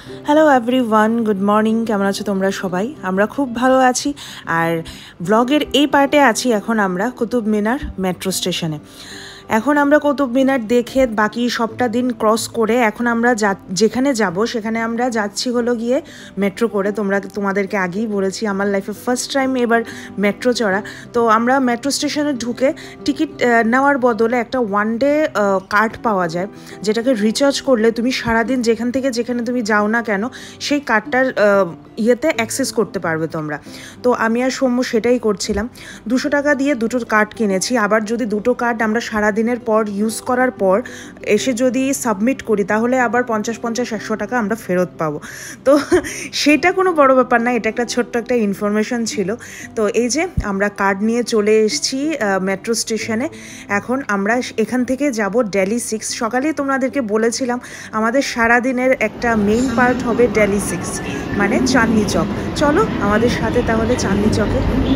Hello everyone, good morning. কেমন আছো তোমরা সবাই? আমরা খুব ভালো আছি। আর ব্লগের এই পার্টে আছি এখন আমরা কুতুব মিনার মেট্রো স্টেশনে। এখন আমরা কুতুব মিনার দেখে বাকি সবটা দিন ক্রস করে এখন আমরা যেখানে যাব সেখানে আমরা যাচ্ছি হলো গিয়ে মেট্রো করে। তোমাদেরকে আগেই বলেছি আমার লাইফে ফার্স্ট টাইম এবার মেট্রো চড়া। তো আমরা মেট্রো স্টেশনে ঢুকে টিকিট নেওয়ার বদলে একটা ওয়ান ডে কার্ড পাওয়া যায়, যেটাকে রিচার্জ করলে তুমি সারাদিন যেখান থেকে যেখানে তুমি যাও না কেন সেই কার্ডটার ইয়েতে অ্যাক্সেস করতে পারবে তোমরা। তো আমি আর সৌম্য সেটাই করছিলাম। 200 টাকা দিয়ে দুটো কার্ড কিনেছি। আবার যদি দুটো কার্ড আমরা সারাদিনের পর ইউজ করার পর এসে যদি সাবমিট করি তাহলে আবার 50-100 টাকা আমরা ফেরত পাবো। তো সেটা কোনো বড় ব্যাপার না, এটা একটা ছোট্ট একটা ইনফরমেশন ছিল। তো এই যে আমরা কার্ড নিয়ে চলে এসেছি মেট্রো স্টেশনে। এখন আমরা এখান থেকে যাব দিল্লি 6। সকালেই তোমাদেরকে বলেছিলাম আমাদের সারাদিনের একটা মেইন পার্ট হবে দিল্লি 6, মানে চাঁদনি চক। চলো আমাদের সাথে তাহলে চাঁদনি চকে।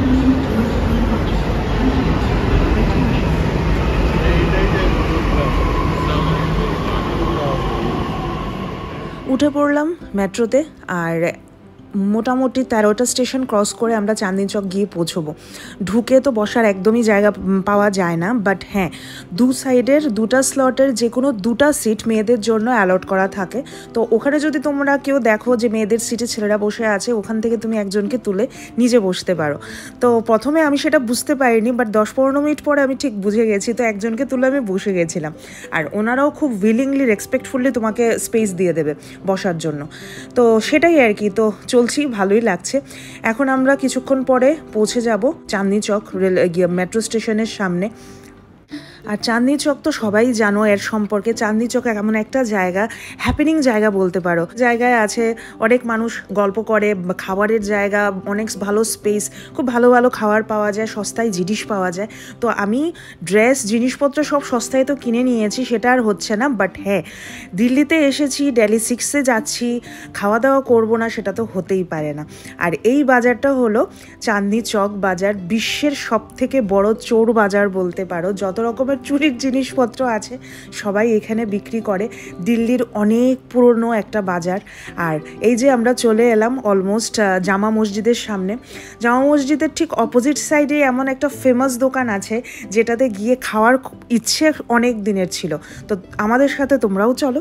উঠে পড়লাম মেট্রোতে, আর মোটামুটি 13টা স্টেশন ক্রস করে আমরা চাঁদনি চক গিয়ে পৌঁছবো। ঢুকে তো বসার একদমই জায়গা পাওয়া যায় না, বাট হ্যাঁ, দু সাইডের দুটা স্লটের যে কোনো দুটা সিট মেয়েদের জন্য অ্যালট করা থাকে। তো ওখানে যদি তোমরা কেউ দেখো যে মেয়েদের সিটে ছেলেরা বসে আছে, ওখান থেকে তুমি একজনকে তুলে নিজে বসতে পারো। তো প্রথমে আমি সেটা বুঝতে পারিনি, বাট 10-15 মিনিট পরে আমি ঠিক বুঝে গেছি। তো একজনকে তুলে আমি বসে গেছিলাম, আর ওনারাও খুব উইলিংলি রেসপেক্টফুলি তোমাকে স্পেস দিয়ে দেবে বসার জন্য। তো সেটাই আর কি। তো চলছি, ভালোই লাগছে। এখন আমরা কিছুক্ষণ পরে পৌঁছে যাব চাঁদনি চক মেট্রো স্টেশনের সামনে। আর চাঁদনি চক তো সবাই জানো এর সম্পর্কে। চাঁদনি চক এমন একটা জায়গা, হ্যাপেনিং জায়গা বলতে পারো। জায়গায় আছে অনেক মানুষ গল্প করে, খাবারের জায়গা, অনেক ভালো স্পেস, খুব ভালো ভালো খাবার পাওয়া যায়, সস্তায় জিনিস পাওয়া যায়। তো আমি ড্রেস জিনিসপত্র সব সস্তায় তো কিনে নিয়েছি, সেটা আর হচ্ছে না। বাট হ্যাঁ, দিল্লিতে এসেছি, দিল্লি 6-এ যাচ্ছি, খাওয়া দাওয়া করবো না সেটা তো হতেই পারে না। আর এই বাজারটা হলো চাঁদনি চক বাজার, বিশ্বের সবথেকে বড় চোর বাজার বলতে পারো। যত রকমের চুরির জিনিসপত্র আছে সবাই এখানে বিক্রি করে। দিল্লির অনেক পুরনো একটা বাজার। আর এই যে আমরা চলে এলাম অলমোস্ট জামা মসজিদের সামনে। জামা মসজিদের ঠিক অপোজিট সাইডে এমন একটা ফেমাস দোকান আছে যেটাতে গিয়ে খাওয়ার ইচ্ছে অনেক দিনের ছিল। তো আমাদের সাথে তোমরাও চলো।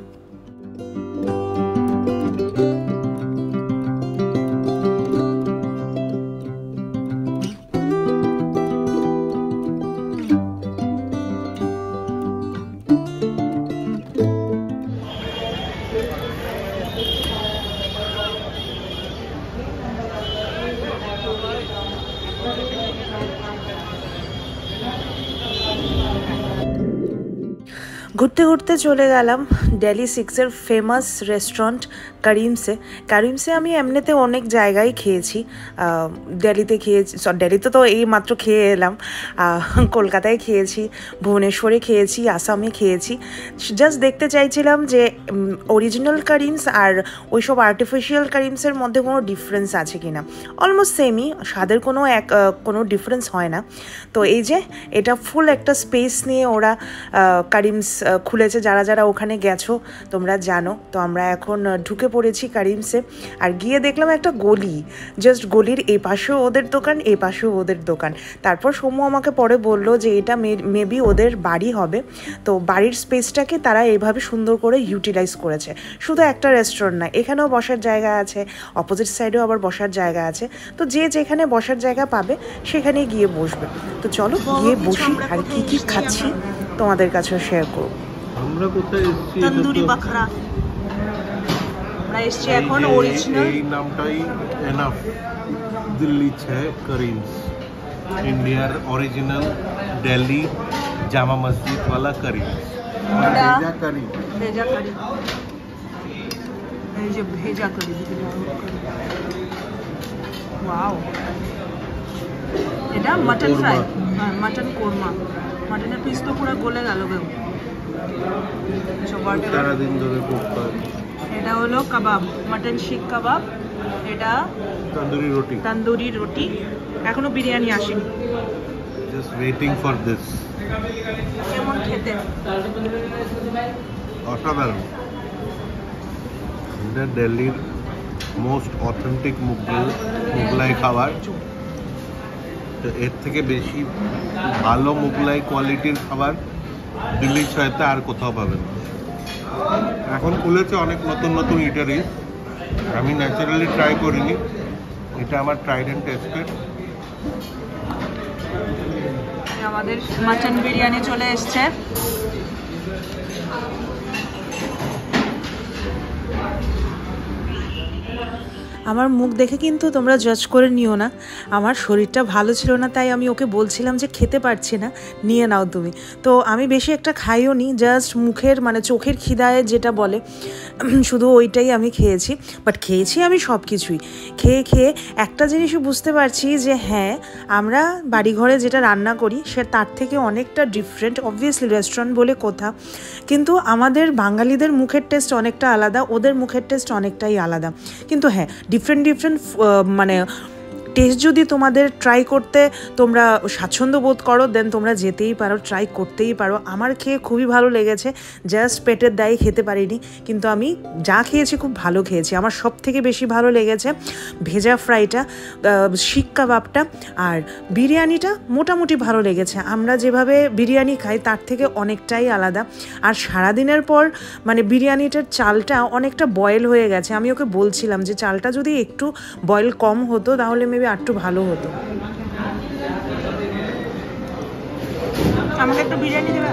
ঘুরতে ঘুরতে চলে গেলাম দিল্লি 6-এর ফেমাস রেস্টুরেন্ট করিমসে। করিমসে আমি এমনিতে অনেক জায়গায় খেয়েছি, দিল্লিতে খেয়েছি, দিল্লিতে তো এই মাত্র খেয়ে এলাম, কলকাতায় খেয়েছি, ভুবনেশ্বরে খেয়েছি, আসামে খেয়েছি। জাস্ট দেখতে চাইছিলাম যে অরিজিনাল করিমস আর ওইসব আর্টিফিশিয়াল করিমসের মধ্যে কোনো ডিফারেন্স আছে কি না। অলমোস্ট সেমই, স্বাদের কোনো ডিফারেন্স হয় না। তো এই যে এটা ফুল একটা স্পেস নিয়ে ওরা করিমস খুলেছে। যারা যারা ওখানে গেছো তোমরা জানো। তো আমরা এখন ঢুকে পড়েছি করিমসে। আর গিয়ে দেখলাম একটা গলি, জাস্ট গলির এই পাশেও ওদের দোকান, এই পাশেও ওদের দোকান। তারপর সৌম্য আমাকে পরে বললো যে এটা মেবি ওদের বাড়ি হবে। তো বাড়ির স্পেসটাকে তারা এইভাবে সুন্দর করে ইউটিলাইজ করেছে। শুধু একটা রেস্টুরেন্ট না, এখানেও বসার জায়গা আছে, অপোজিট সাইডেও আবার বসার জায়গা আছে। তো যে যেখানে বসার জায়গা পাবে সেখানে গিয়ে বসবে। তো চলো গিয়ে বসি, আর কি কি খাচ্ছি তোমাদের কাছেও শেয়ার করব। আমরা কোথায় এসেছি? তন্দুরি বাখরা আমরা এসেছি এখন। অরিজিনাল এই নামটাই এনাফ। দিল্লি 6 করিমস, ইন্ডিয়ার অরিজিনাল দিল্লি জামা মসজিদ वाला করিমস। ভেজা কারি, ভেজা কারি, এই যে ভেজা কারি। ওয়াও, এটা মটন ফ্রাই, মটন কোরমা। মটনের পিস তো পুরো গলে গেল। সারাদিন ধরে করতে হয়। এটা হলো কাবাব, মটন শিক কাবাব। এটা তন্দুরি রুটি। এখনো বিরিয়ানি আসেনি। Just waiting for this. কেমন খেতে? অসাধারণ। এটা দিল্লির মোস্ট অথেন্টিক মুগলাই খাবার। তো এর থেকে বেশি ভালো মুগলাই কোয়ালিটির খাবার দিল্লি ছয়তে আর কোথাও পাবেন না। এখন খুলেছে অনেক নতুন নতুন ইটারি, আমি ন্যাচারালি ট্রাই করিনি, এটা আমার ট্রাইড অ্যান্ড টেস্টেড। আমাদের মাটন বিরিয়ানি চলে এসছে। আমার মুখ দেখে কিন্তু তোমরা জাজ করে নিও না, আমার শরীরটা ভালো ছিল না, তাই আমি ওকে বলছিলাম যে খেতে পারছি না, নিয়ে নাও তুমি। তো আমি বেশি একটা খাইও নি, জাস্ট মুখের মানে চোখের খিদায় যেটা বলে শুধু ওইটাই আমি খেয়েছি। বাট খেয়েছি আমি সব কিছুই। খেয়ে খেয়ে একটা জিনিসও বুঝতে পারছি যে হ্যাঁ, আমরা বাড়িঘরে যেটা রান্না করি সে তার থেকে অনেকটা ডিফারেন্ট। অবভিয়াসলি রেস্টুরেন্ট বলে কথা, কিন্তু আমাদের বাঙালিদের মুখের টেস্ট অনেকটা আলাদা, ওদের মুখের টেস্ট অনেকটাই আলাদা। কিন্তু হ্যাঁ, ডিফারেন্ট মানে টেস্ট যদি তোমাদের ট্রাই করতে তোমরা স্বাচ্ছন্দ্য বোধ করো, দেন তোমরা যেতেই পারো, ট্রাই করতেই পারো। আমার খেয়ে খুবই ভালো লেগেছে, জাস্ট পেটের দায়ে খেতে পারিনি, কিন্তু আমি যা খেয়েছি খুব ভালো খেয়েছি। আমার সব থেকে বেশি ভালো লেগেছে ভেজা ফ্রাইটা, শিক কাবাবটা, আর বিরিয়ানিটা মোটামুটি ভালো লেগেছে। আমরা যেভাবে বিরিয়ানি খাই তার থেকে অনেকটাই আলাদা। আর সারাদিনের পর মানে বিরিয়ানিটার চালটা অনেকটা বয়েল হয়ে গেছে। আমি ওকে বলছিলাম যে চালটা যদি একটু বয়েল কম হতো তাহলে মেবি আর একটু ভালো হতো। আমাকে একটু বিরিয়ানি দেবে?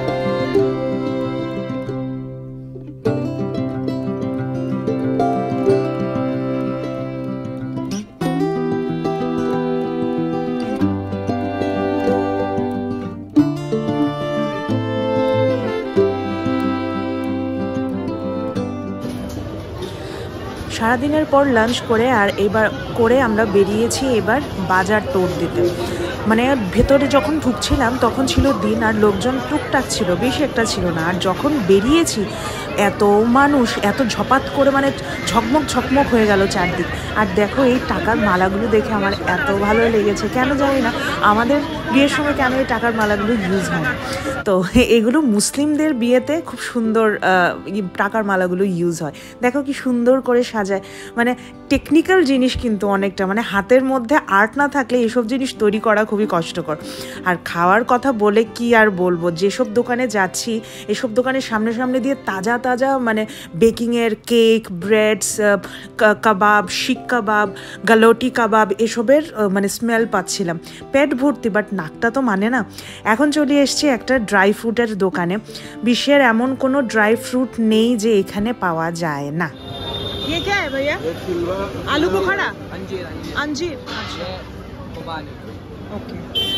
সারাদিনের পর লাঞ্চ করে আর এবার করে আমরা বেরিয়েছি এবার বাজার তোড় দিতে। মানে ভেতরে যখন ঢুকছিলাম তখন ছিল দিন আর লোকজন টুকটাক ছিল, বেশি একটা ছিল না। আর যখন বেরিয়েছি এত মানুষ, এত ঝপাত করে মানে ঝকমক ঝকমক হয়ে গেল চারদিক। আর দেখো এই টাকার মালাগুলো দেখে আমার এত ভালো লেগেছে, কেন জানি না আমাদের বিয়ের সময় কেন এই টাকার মালাগুলো ইউজ হয় না। তো এগুলো মুসলিমদের বিয়েতে খুব সুন্দর টাকার মালাগুলো ইউজ হয়। দেখো কি সুন্দর করে সাজায়, মানে টেকনিক্যাল জিনিস কিন্তু অনেকটা, মানে হাতের মধ্যে আর্ট না থাকলে এসব জিনিস তৈরি করা খুবই কষ্টকর। আর খাওয়ার কথা বলে কি আর বলবো, যেসব দোকানে যাচ্ছি এসব দোকানের সামনে সামনে দিয়ে তাজা তাজা মানে বেকিংয়ের কেক, ব্রেডস, কাবাব, শিক কাবাব, গালোটি কাবাব এসবের মানে স্মেল পাচ্ছিলাম। পেট ভর্তি, বাট নাকটা তো মানে না। এখন চলে এসছি একটা ড্রাই ফ্রুটের দোকানে। বিশ্বের এমন কোনো ড্রাই ফ্রুট নেই যে এখানে পাওয়া যায় না। ये क्या है भैया? आलू बुखारा, अंजीर, अंजीर, अच्छा, ओके।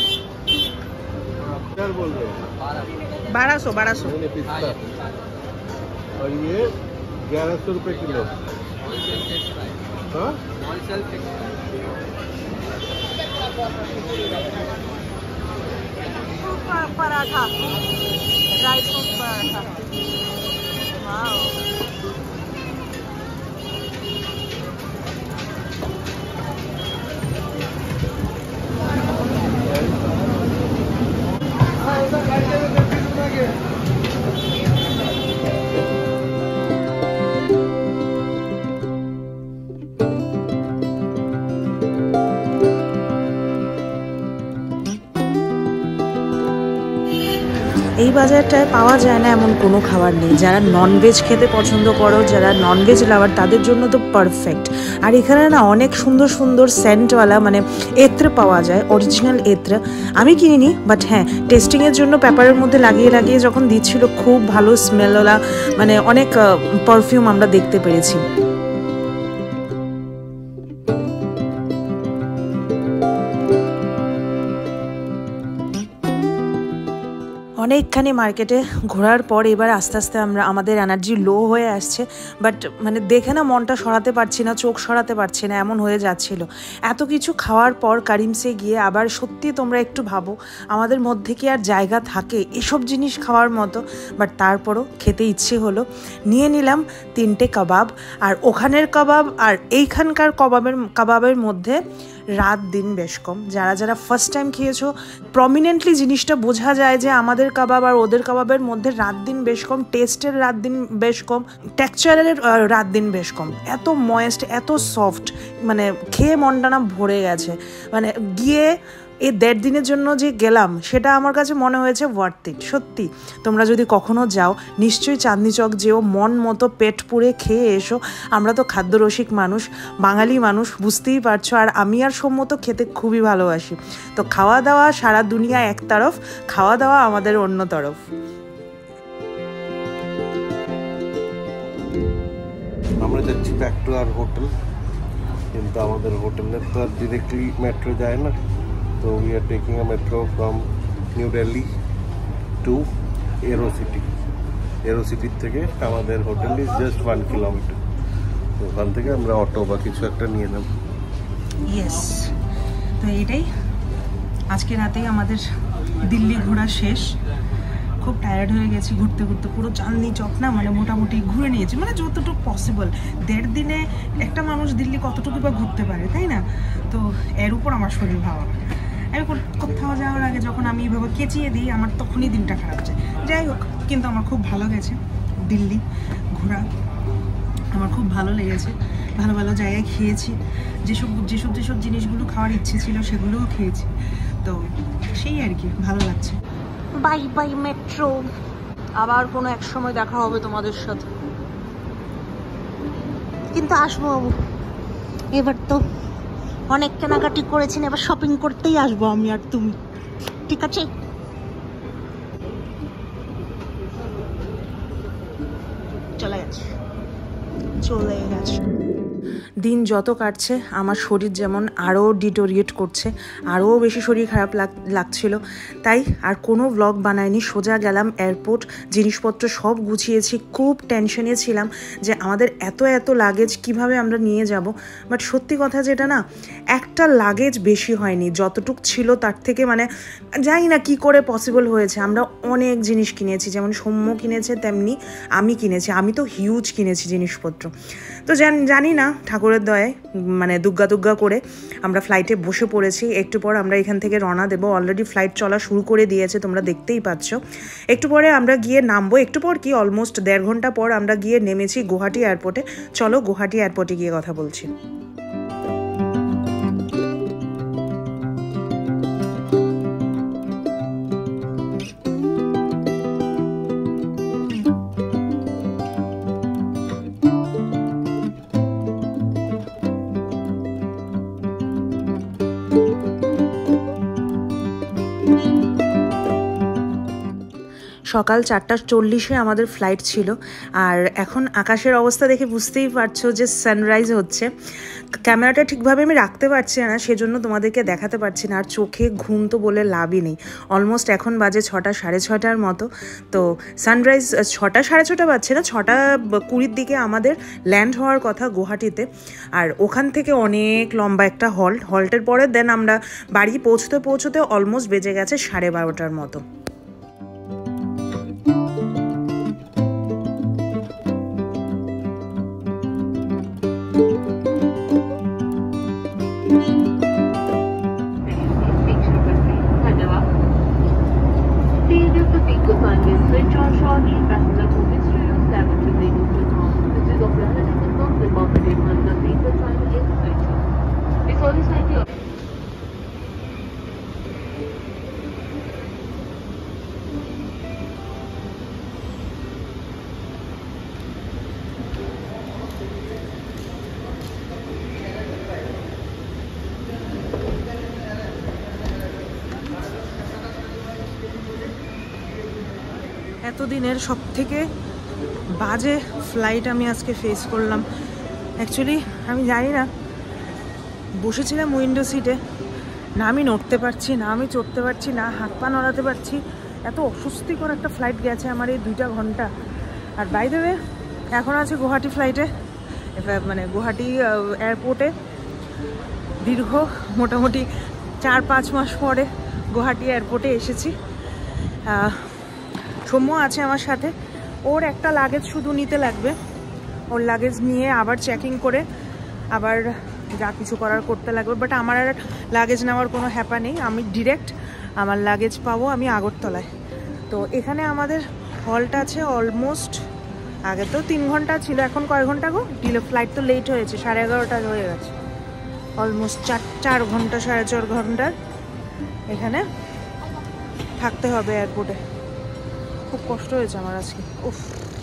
क्या बोल रहे हो? 1200 और ये 1100 रुपए किलो। हाँ? Paratha, dry fruit paratha, wow. এই বাজারটায় পাওয়া যায় না এমন কোনো খাবার নেই। যারা ননভেজ খেতে পছন্দ করো, যারা ননভেজ লাভার, তাদের জন্য তো পারফেক্ট। আর এখানে না অনেক সুন্দর সুন্দর সেন্টওয়ালা মানে এত্র পাওয়া যায়, অরিজিনাল এত্র। আমি কিনিনি, বাট হ্যাঁ টেস্টিংয়ের জন্য পেপারের মধ্যে লাগিয়ে লাগিয়ে যখন দিচ্ছিল খুব ভালো স্মেলওয়ালা মানে অনেক পারফিউম আমরা দেখতে পেরেছি। অনেকখানি মার্কেটে ঘোরার পর এবার আস্তে আস্তে আমাদের এনার্জি লো হয়ে আসছে, বাট মানে দেখে না মনটা সরাতে পারছি না, চোখ সরাতে পারছি না, এমন হয়ে যাচ্ছিল। এত কিছু খাওয়ার পর কারিমসে গিয়ে আবার সত্যি তোমরা একটু ভাবো আমাদের মধ্যে কি আর জায়গা থাকে এসব জিনিস খাওয়ার মতো। বাট তারপরও খেতে ইচ্ছে হলো, নিয়ে নিলাম 3টে কাবাব। আর ওখানের কাবাব আর এইখানকার কাবাবের মধ্যে রাত দিন বেশ কম। যারা যারা ফার্স্ট টাইম খেয়েছো প্রমিনেন্টলি জিনিসটা বোঝা যায় যে আমাদের কাবাব আর ওদের কাবাবের মধ্যে রাত দিন বেশ কম, টেস্টের রাত দিন বেশ কম, টেক্সচারের রাত দিন বেশ কম। এত ময়েস্ট, এত সফট, মানে খেয়ে মনটা না ভরে গেছে। মানে গিয়ে এই 1.5 দিনের জন্য যে গেলাম সেটা আমার কাছে মনে হয়েছে ওয়ার্থ ইট। সত্যি তোমরা যদি কখনো যাও নিশ্চয়ই চাঁদনি চক যেও, মন মতো পেট পুড়ে খেয়ে এসো। আমরা তো খাদ্যরসিক মানুষ, বাঙালি মানুষ, বুঝতেই পারছো। আর আমি আর সম্মত খেতে খুবই ভালোবাসি। তো খাওয়া দাওয়া সারা দুনিয়া এক তরফ, খাওয়া দাওয়া আমাদের অন্য তরফ। আমরা যাচ্ছি ব্যাক টু আওয়ার হোটেল, কিন্তু আমাদের হোটেলের তো আর ডিরেক্টলি মেট্রো যায় না। So we are taking a metro from New Delhi to Aerocity. Aerocity থেকে আমাদের হোটেল is just 1 kilometer. তো ওখান থেকে আমরা অটো বা কিছু একটা নিয়ে নেব। ইয়েস, তো এটাই আজকে রাতেই আমাদের দিল্লি ঘোরা শেষ। খুব টায়ার্ড হয়ে গেছি ঘুরতে ঘুরতে, পুরো চাঁদনি চক না মানে মোটামুটি ঘুরে নিয়েছি, মানে যতটুকু পসিবল। 1.5 দিনে একটা মানুষ দিল্লি কতটুকু বা ঘুরতে পারে, তাই না? তো এর উপর আমার শরীর ভাবা, আমি কোথাও যাওয়ার আগে যখন আমি এইভাবে কেচিয়ে দিই আমার তখনই দিনটা খারাপ যায়। যাই হোক, কিন্তু আমার খুব ভালো গেছে দিল্লি ঘোরা, আমার খুব ভালো লেগেছে। ভালো ভালো জায়গায় খেয়েছি, যেসব জিনিসগুলো খাওয়ার ইচ্ছে ছিল সেগুলোও খেয়েছি। তো সেই আর কি, ভালো লাগছে। বাই বাই মেট্রো, আবার কোনো এক সময় দেখা হবে তোমাদের সাথে, কিন্তু আসবো এবার। তো অনেক কেনাকাটি করেছেন, এবার শপিং করতেই আসবো আমি আর তুমি, ঠিক আছে? চলে গেছে। দিন যত কাটছে আমার শরীর যেমন আরও ডিটোরিয়েট করছে, আরও বেশি শরীর খারাপ লাগছিল। তাই আর কোনো ব্লগ বানাইনি, সোজা গেলাম এয়ারপোর্ট, জিনিসপত্র সব গুছিয়েছি। খুব টেনশনে ছিলাম যে আমাদের এত লাগেজ কিভাবে আমরা নিয়ে যাব। বাট সত্যি কথা যেটা না, একটা লাগেজ বেশি হয়নি, যতটুক ছিল তার থেকে মানে জানি না কি করে পসিবল হয়েছে। আমরা অনেক জিনিস কিনেছি, যেমন সৌম্য কিনেছে তেমনি আমি কিনেছি। আমি তো হিউজ কিনেছি জিনিসপত্র। তো জানি না, ঠাকুরের দয়ায় মানে দুগ্গা করে আমরা ফ্লাইটে বসে পড়েছি। একটু পর আমরা এখান থেকে রওনা দেবো। অলরেডি ফ্লাইট চলা শুরু করে দিয়েছে, তোমরা দেখতেই পাচ্ছ। একটু পরে আমরা গিয়ে নামবো, একটু পর কি অলমোস্ট 1.5 ঘন্টা পর আমরা গিয়ে নেমেছি গুয়াহাটি এয়ারপোর্টে। চলো গুয়াহাটি এয়ারপোর্টে গিয়ে কথা বলছি। সকাল 4:40 আমাদের ফ্লাইট ছিল। আর এখন আকাশের অবস্থা দেখে বুঝতেই পারছো যে সানরাইজ হচ্ছে। ক্যামেরাটা ঠিকভাবে আমি রাখতে পারছি না, সেজন্য তোমাদেরকে দেখাতে পারছি না। আর চোখে ঘুম তো বলে লাভই নেই। অলমোস্ট এখন বাজে 6টা, 6:30 মতো। তো সানরাইজ 6টা, 6:30 বাজছে না, 6:20 দিকে আমাদের ল্যান্ড হওয়ার কথা গুয়াহাটিতে। আর ওখান থেকে অনেক লম্বা একটা হল্টের পরে দেন আমরা বাড়ি পৌঁছতে অলমোস্ট বেজে গেছে 12:30 মতো। এতদিনের সব থেকে বাজে ফ্লাইট আমি আজকে ফেস করলাম। অ্যাকচুয়ালি আমি জানি না, বসেছিলাম উইন্ডো সিটে, না আমি নড়তে পারছি, না আমি চড়তে পারছি, না হাত পা নড়াতে পারছি। এত অস্বস্তিকর একটা ফ্লাইট গেছে আমার এই 2টা ঘন্টা। আর বাই দ্য ওয়ে এখন আছে গুয়াহাটি ফ্লাইটে, মানে গুয়াহাটি এয়ারপোর্টে। দীর্ঘ মোটামুটি 4-5 মাস পরে গুয়াহাটি এয়ারপোর্টে এসেছি। সৌম্য আছে আমার সাথে, ওর একটা লাগেজ শুধু নিতে লাগবে। ওর লাগেজ নিয়ে আবার চেকিং করে আবার যা কিছু করার করতে লাগবে। বাট আমার আর লাগেজ নেওয়ার কোনো হ্যাপা নেই, আমি ডিরেক্ট আমার লাগেজ পাবো আমি আগরতলায়। তো এখানে আমাদের হলটা আছে অলমোস্ট, আগে তো 3 ঘন্টা ছিল, এখন কয় ঘন্টা গো? ফ্লাইট তো লেট হয়েছে, 11:30 হয়ে গেছে, অলমোস্ট 4 ঘন্টা 4.5 ঘন্টার এখানে থাকতে হবে এয়ারপোর্টে। খুব কষ্ট হয়েছে আমার আজকে, উফ।